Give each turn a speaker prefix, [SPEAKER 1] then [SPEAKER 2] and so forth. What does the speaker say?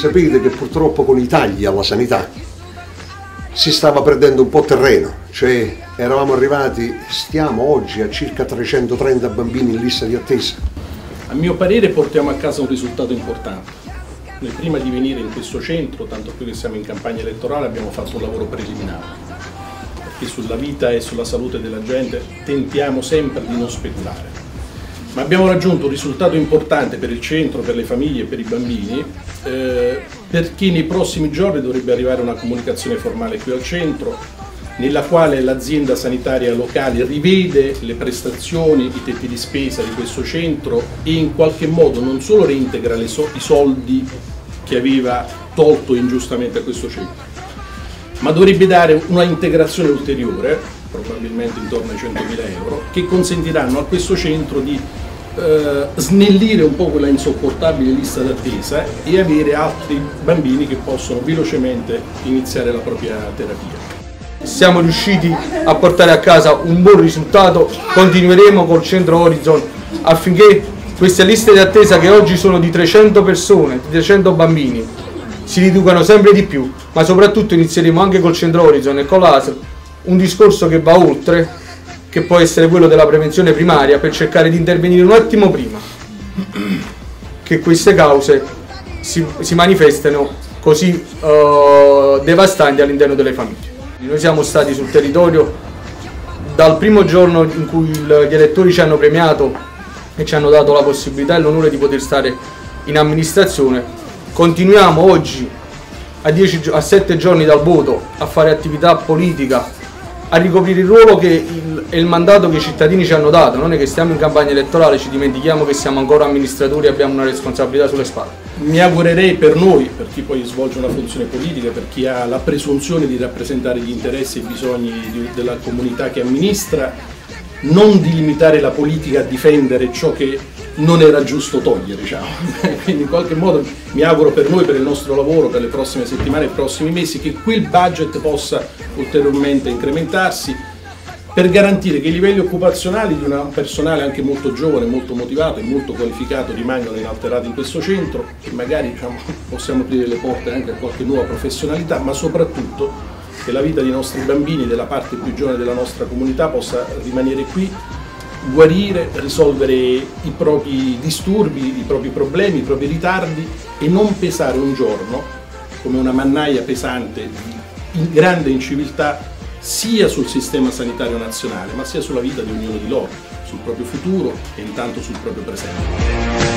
[SPEAKER 1] Sapete che purtroppo con i tagli alla sanità si stava perdendo un po' terreno, cioè eravamo arrivati, stiamo oggi a circa 330 bambini in lista di attesa.
[SPEAKER 2] A mio parere portiamo a casa un risultato importante. Noi prima di venire in questo centro, tanto più che siamo in campagna elettorale, abbiamo fatto un lavoro preliminare, perché sulla vita e sulla salute della gente tentiamo sempre di non speculare. Ma abbiamo raggiunto un risultato importante per il centro, per le famiglie e per i bambini, perché nei prossimi giorni dovrebbe arrivare una comunicazione formale qui al centro, nella quale l'azienda sanitaria locale rivede le prestazioni, i tetti di spesa di questo centro e in qualche modo non solo reintegra i soldi che aveva tolto ingiustamente a questo centro, ma dovrebbe dare una integrazione ulteriore, probabilmente intorno ai 100.000 euro, che consentiranno a questo centro di snellire un po' quella insopportabile lista d'attesa e avere altri bambini che possono velocemente iniziare la propria terapia.
[SPEAKER 3] Siamo riusciti a portare a casa un buon risultato, continueremo col centro Horizon affinché queste liste di attesa che oggi sono di 300 persone, di 300 bambini, si riducano sempre di più, ma soprattutto inizieremo anche col centro Horizon e con l'ASL un discorso che va oltre, che può essere quello della prevenzione primaria, per cercare di intervenire un attimo prima che queste cause si manifestino così devastanti all'interno delle famiglie. Noi siamo stati sul territorio dal primo giorno in cui gli elettori ci hanno premiato e ci hanno dato la possibilità e l'onore di poter stare in amministrazione. Continuiamo oggi, a 7 giorni dal voto, a fare attività politica, a ricoprire il ruolo e il mandato che i cittadini ci hanno dato. Non è che stiamo in campagna elettorale, ci dimentichiamo che siamo ancora amministratori e abbiamo una responsabilità sulle spalle.
[SPEAKER 2] Mi augurerei per noi, per chi poi svolge una funzione politica, per chi ha la presunzione di rappresentare gli interessi e i bisogni della comunità che amministra, non di limitare la politica a difendere ciò che non era giusto togliere, diciamo. Quindi in qualche modo mi auguro per noi, per il nostro lavoro, per le prossime settimane e i prossimi mesi, che quel budget possa ulteriormente incrementarsi per garantire che i livelli occupazionali di un personale anche molto giovane, molto motivato e molto qualificato rimangano inalterati in questo centro e magari, diciamo, possiamo aprire le porte anche a qualche nuova professionalità, ma soprattutto che la vita dei nostri bambini, della parte più giovane della nostra comunità, possa rimanere qui, guarire, risolvere i propri disturbi, i propri problemi, i propri ritardi e non pesare un giorno come una mannaia pesante di grande inciviltà sia sul sistema sanitario nazionale ma sia sulla vita di ognuno di loro, sul proprio futuro e intanto sul proprio presente.